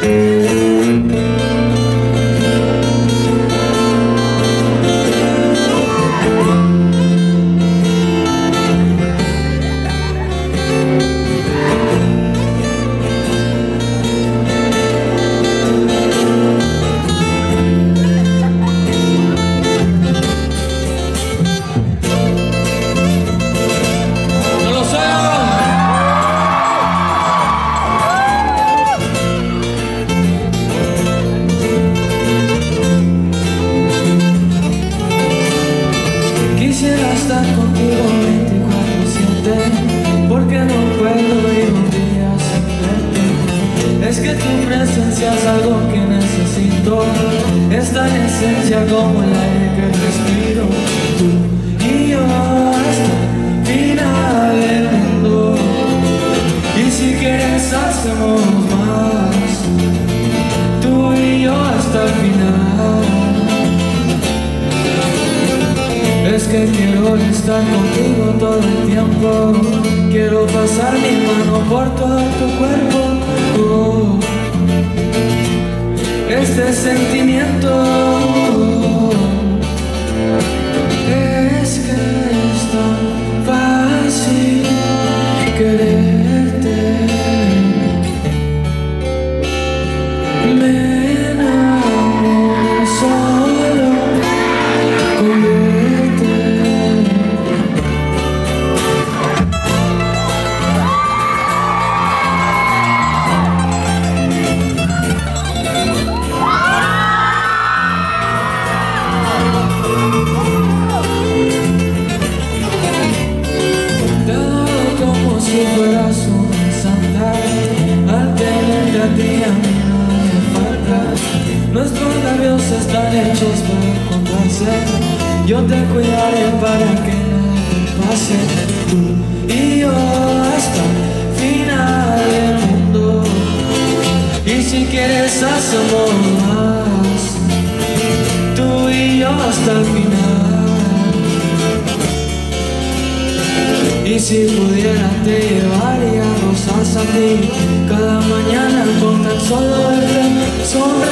Quisiera estar contigo 24/7, porque no puedo ir un día sin verte. Es que tu presencia es algo que necesito, es tan esencia como el aire que respiro. Tú y yo hasta el final del mundo, y si quieres hacemos más. Tú y yo hasta el final. Es que quiero estar contigo todo el tiempo, quiero pasar mi mano por todo tu cuerpo. Este sentimiento es que es tan fácil quererte. Me enamoro solo con verte. Si fueras una santa, al tenerte a ti a mí no me falta. Nuestros labios están hechos para encontrarse, yo te cuidaré para que nada te pase. Tú y yo hasta el final del mundo, y si quieres hacemos más. Tú y yo hasta el final. Y si pudiera te llevaría rosas a ti cada mañana con tan solo verte sonreír.